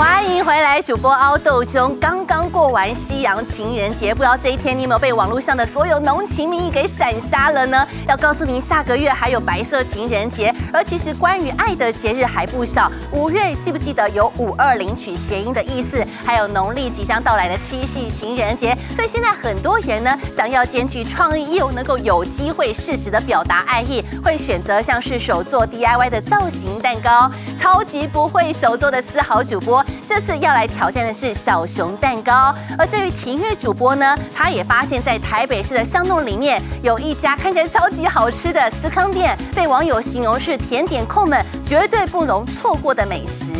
欢迎回来，主播凹豆兄。刚刚过完西洋情人节，不知道这一天你有没有被网络上的所有浓情蜜意给闪瞎了呢？要告诉您，下个月还有白色情人节，而其实关于爱的节日还不少。5月记不记得有5·2领取谐音的意思？还有农历即将到来的七夕情人节，所以现在很多人呢，想要兼具创意又能够有机会适时的表达爱意，会选择像是手做 DIY 的造型蛋糕。超级不会手做的丝毫主播，这次要来挑战的是小熊蛋糕。而至于庭月主播呢，他也发现，在台北市的巷弄里面，有一家看起来超级好吃的司康店，被网友形容是甜点控们绝对不容错过的美食。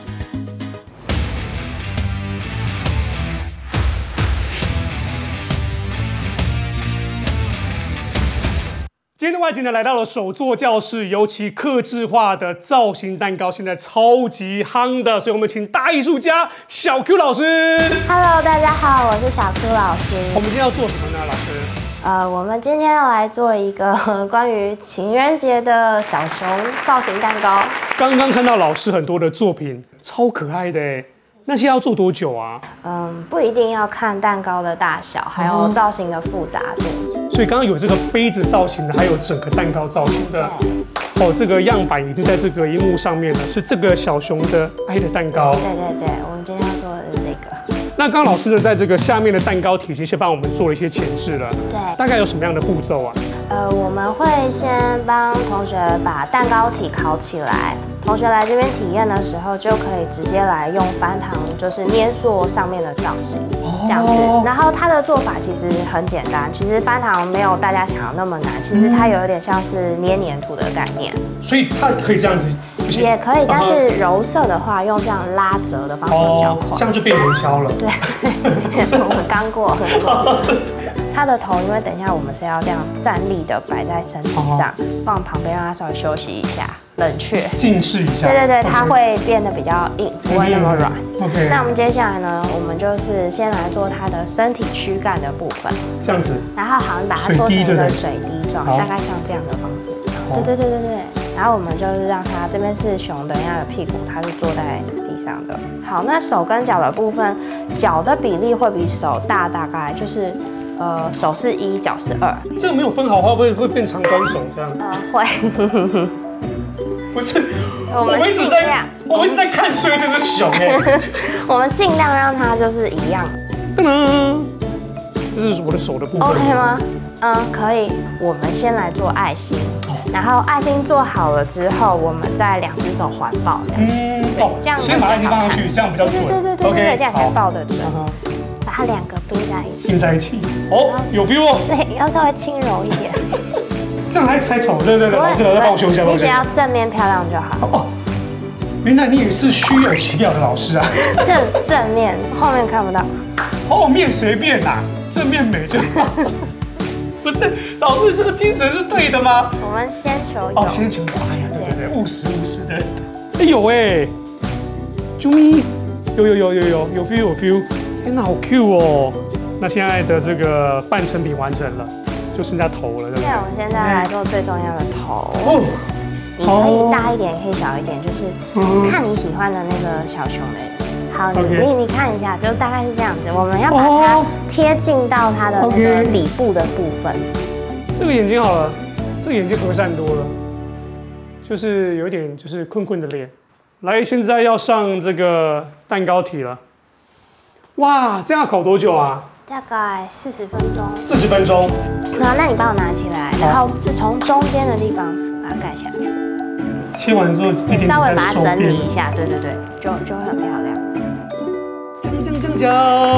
今天的外景呢，来到了手作教室，尤其客制化的造型蛋糕，现在超级夯的，所以我们请大艺术家小 Q 老师。 Hello， 大家好，我是小 Q 老师。 我们今天要做什么呢，老师？ 我们今天要来做一个关于情人节的小熊造型蛋糕。 刚刚看到老师很多的作品，超可爱的哎。那些要做多久啊？ 不一定要看蛋糕的大小，还有造型的复杂度。 所以刚刚有这个杯子造型的，还有整个蛋糕造型的。哦，这个样板已经在这个荧幕上面了，是这个小熊的爱的蛋糕。 对对对，我们今天要做的是这个。 那刚刚老师呢，在这个下面的蛋糕体系先帮我们做了一些前置了。 对。 大概有什么样的步骤啊？ 我们会先帮同学把蛋糕体烤起来。同学来这边体验的时候，就可以直接来用翻糖，就是捏塑上面的造型，这样子。然后它的做法其实很简单，其实翻糖没有大家想的那么难，其实它有一点像是捏粘土的概念。 所以它可以这样子， 也可以，但是揉色的话，用这样拉折的方式比较快， 这样就变元宵了。 对，我们刚过。它的头，因为等一下我们是要这样站立的摆在身体上，放旁边让它稍微休息一下，冷却， 静置一下。 对对对，它会变得比较硬，不会那么软。 OK。 那我们接下来呢，我们就是先来做它的身体躯干的部分， 这样子。 然后好像把它做成一个水滴状，大概像这样的方式。对对对对对。然后我们就是让它这边是熊的样的屁股，它是坐在地上的。好，那手跟脚的部分，脚的比例会比手大，大概就是。手是1，脚是2。 这个没有分好的话，会变长短手这样？ 会。 不是， 我们一直在看衰这只熊哎。 我们尽量让它就是一样。 噔噔，这是我的手的部分。 OK 吗？可以。我们先来做爱心，然后爱心做好了之后，我们再2只手环抱。这样先把爱心放上去，这样比较准。 对，这样才抱得准。把它2个并在一起， 哦，有 feel 哦。 对，要稍微轻柔一点， 这样才丑。对，老师帮我修一下。 你只要正面漂亮就好。 哦，原来你也是虚有其表的老师啊。 正面，后面看不到。 后面随便啦，正面美就好。不是，老师这个精神是对的吗？ 我们先求有。 先求有。哎呀，对，务实的。哎有哎，啾咪，有 feel。天哪，好 Q 哦！那现在的这个半成品完成了，就剩下头了，对不对？ 对，我们现在来做最重要的头。你可以大一点，也可以小一点，就是看你喜欢的那个小熊的。好，你看一下，就大概是这样子。我们要把它贴近到它的那个底部的部分。 这个眼睛好了，这个眼睛和善多了，就是有一点就是困的脸。来，现在要上这个蛋糕体了。哇，这样要烤多久啊？ 大概40分钟。 40分钟。 那你帮我拿起来，然后是从中间的地方把它盖下去。 切完之后， 稍微把它整理一下，对，就会很漂亮。 讲，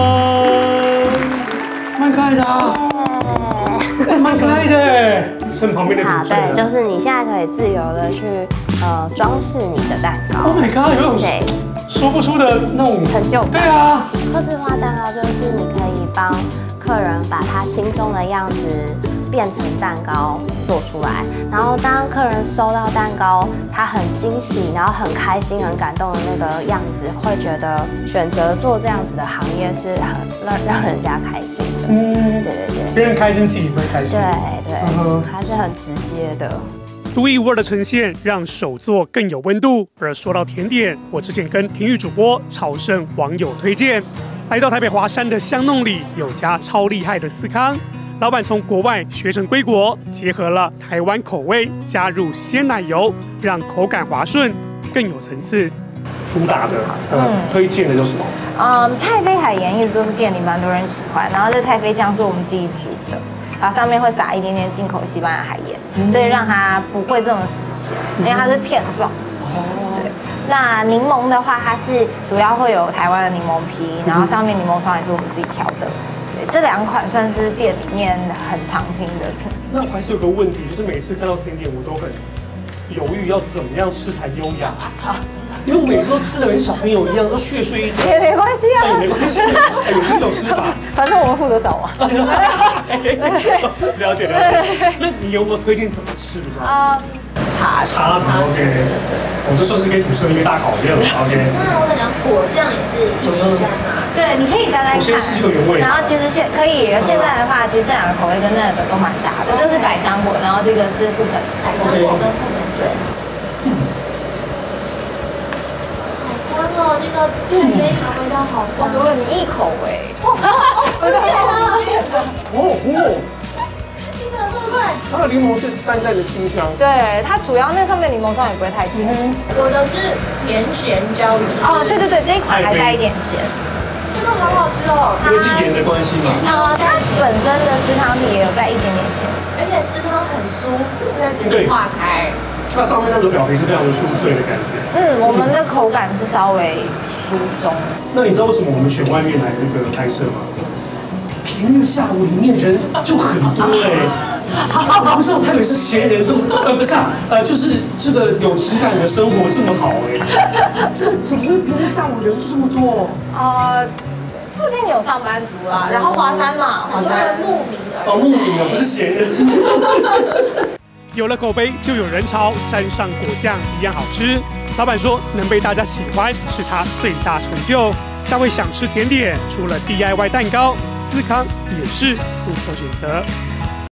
蛮可爱的啊，蛮可爱的。趁旁边的好，对，就是你现在可以自由的去装饰你的蛋糕。 Oh my god， 有种说不出的那种成就感。 对啊， 客制化蛋糕就是你可以帮客人把他心中的样子变成蛋糕做出来，然后当客人收到蛋糕，他很惊喜，然后很开心、很感动的那个样子，会觉得选择做这样子的行业是很让人家开心的。对， 别人开心自己会开心。 对，还是很直接的。 独一无二的呈现让手作更有温度。而说到甜点，我之前跟体育主播朝圣网友推荐，来到台北华山的香弄里有家超厉害的司康，老板从国外学成归国，结合了台湾口味，加入鲜奶油，让口感滑顺，更有层次。主打的，推荐的就是什么？ 太妃海盐一直都是店里蛮多人喜欢，然后这太妃酱是我们自己煮的，然后上面会撒一点点进口西班牙海盐，所以让它不会这么死咸，因为它是片状。对。那柠檬的话，它是主要会有台湾的柠檬皮，然后上面柠檬霜也是我们自己调的。对，这2款算是店里面很常青的品。 那还是有个问题，就是每次看到甜点，我都很犹豫要怎么样吃才优雅。因为我每次都吃的跟小朋友一样，都血碎一点。 也没关系啊， 也没关系，有吃有吃法。 反正我们付得少嘛。 了解了解。那你有没有推荐怎么吃比较好？ 茶子 OK， 我这算是给主持人一个大考验了 OK。 那我讲果酱也是一起沾吗？ 对，你可以沾沾看。 我先试这个原味。 然后其实可以，现在的话，其实这2个口味跟那个都蛮搭的。这是百香果，然后这个是覆盆子。 百香果跟覆盆子。好香哦，那个太妃糖味道好香。 如果你一口味， 它的柠檬是淡淡的清香， 对，它主要那上面柠檬霜也不会太甜。 我的是甜咸交织。 哦，对对对，这一款还带一点咸， 真的好好吃哦。 因为是盐的关系嘛。 它本身的司汤底也有带一点点咸， 而且司汤很酥，那直接化开。 它上面那个表皮是非常的酥脆的感觉。 我们的口感是稍微疏松。 那你知道为什么我们选外面来这个拍摄吗？平日下午里面人就很多不知道台北是闲人这么不是就是这个有质感的生活这么好这怎么会平日下午人就这么多？ 附近有上班族啦，然后华山嘛，华山慕名慕名不是闲人。有了口碑就有人潮，沾上果酱一样好吃。老板说能被大家喜欢是他最大成就。下位想吃甜点，除了 DIY 蛋糕，司康也是不错选择。